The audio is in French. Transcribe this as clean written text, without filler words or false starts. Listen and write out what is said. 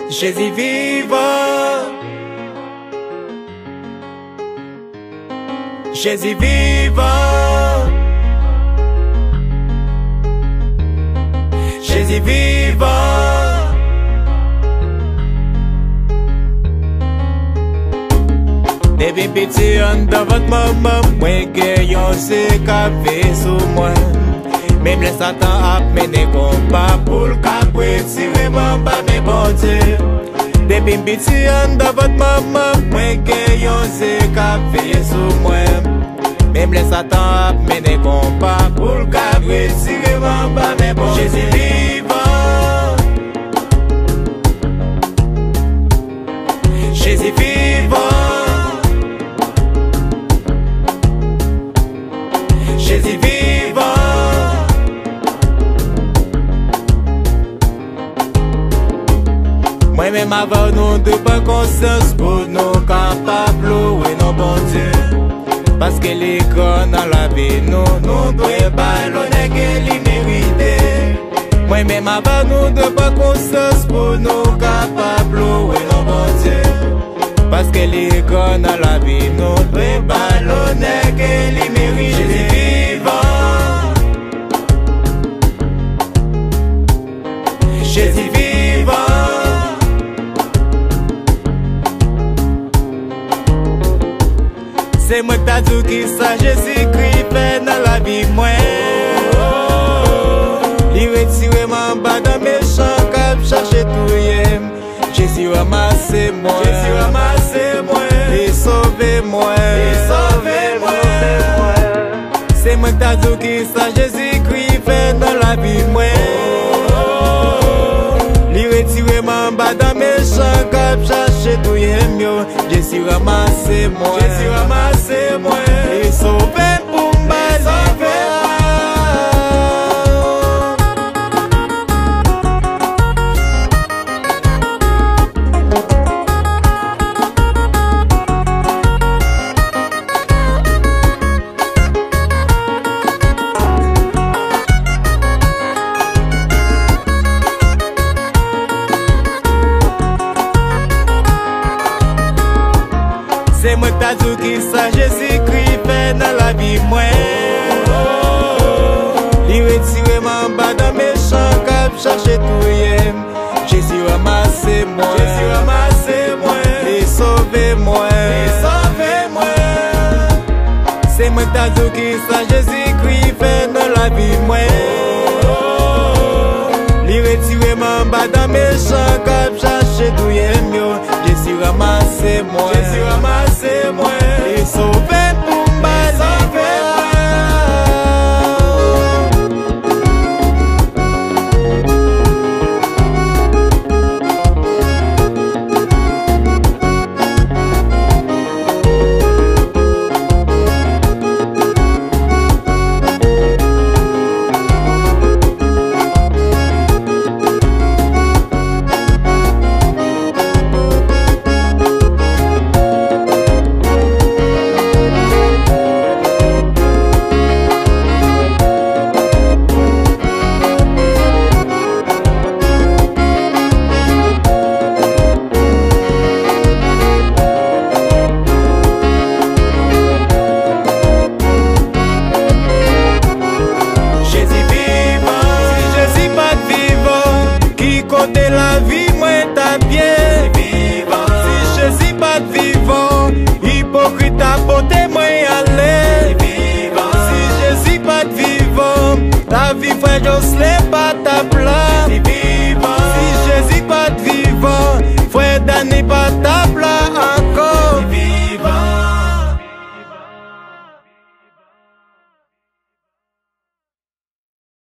Jésus vivant, Jésus vivant, Jésus vivant. Depuis petit en dans votre maman, moi gagnant c'est café sous moi. Même les Satan a mené combat pour le cap retirer mon bas mes bon Dieu. Depuis petit en dans votre maman, moi gagnant c'est café sous moi. Même les Satan a mené combat pour le cap retirer mon bas mes bon Dieu. Jésus vivant, Jésus vivant, Jésus vivant. Moi-même avant nous de pas conscience pour nous capables louer nos bon Dieu. Parce que les grands dans la vie nous doit ballonner que les mériter. Moi-même avant nous de pas conscience pour nous capables louer nos bon Dieu. Parce que les grands dans la vie nous doit ballonner que les mériter. Jésus vivant, Jésus vivant. C'est moi t'as dit qui ça Jésus-Christ fait dans la vie moi. Il retire mon bas dans mes champs cap chercher tout. Jésus ramasse moi, Jésus ramasse moi, et sauve moi, et sauve moi. C'est moi t'as dit qui ça Jésus-Christ fait dans la vie moi. Il retire mon bas dans mes champs cap chercher tout. Jésus ramasse moi, Jésus ramasse moi, et sauve pour moi, sauve moi. C'est moi t'as dit qui ça Jésus-Christ fait dans la vie moi. Il retire mon bas dans mes champs cap chercher tout. Jésus ramasse moi, Jésus ramasse moi, et sauve moi, et sauve moi. C'est moi t'as dit qui ça Jésus-Christ fait dans la vie moi. Il retire mon bas dans mes champs cap chercher tout. Jésus ramasse moi, Jésus ramasse moi, et sauve pour moi, sauve moi. Côté la vie, moi t'as bien vivant. Si Jésus pas vivant, hypocrite à beauté, moi aller vivant. Si Jésus pas vivant, ta vie frère Jocelyn pas ta place vivant. Si Jésus pas vivant, frère Danny pas ta